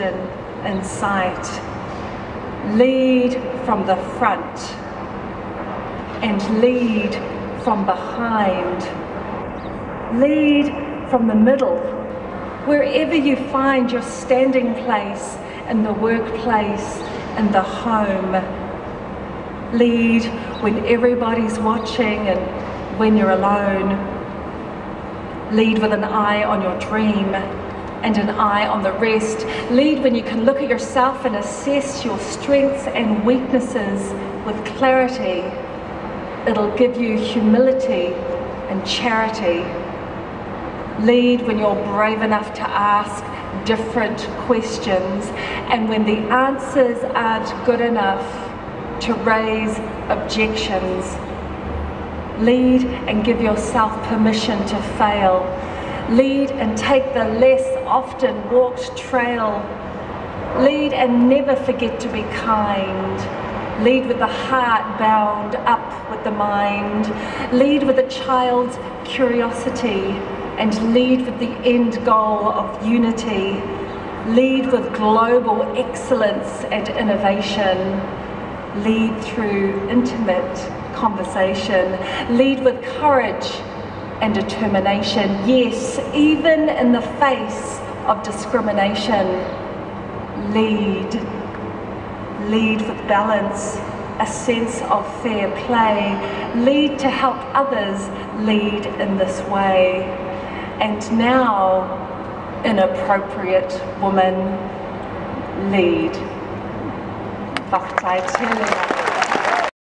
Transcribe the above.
vision in sight. Lead from the front and lead from behind. Lead from the middle, wherever you find your standing place, in the workplace, in the home. Lead when everybody's watching and when you're alone. Lead with an eye on your dream and an eye on the rest. Lead when you can look at yourself and assess your strengths and weaknesses with clarity. It'll give you humility and charity. Lead when you're brave enough to ask different questions, and when the answers aren't good enough, to raise objections. Lead and give yourself permission to fail. Lead and take the less often walked trail. Lead and never forget to be kind. Lead with the heart bound up with the mind. Lead with a child's curiosity, and lead with the end goal of unity. Lead with global excellence and innovation. Lead through intimate conversation. Lead with courage and determination. Yes, even in the face of discrimination. Lead. Lead with balance, a sense of fair play. Lead to help others lead in this way. And now, inappropriate woman, lead. Aotearoa.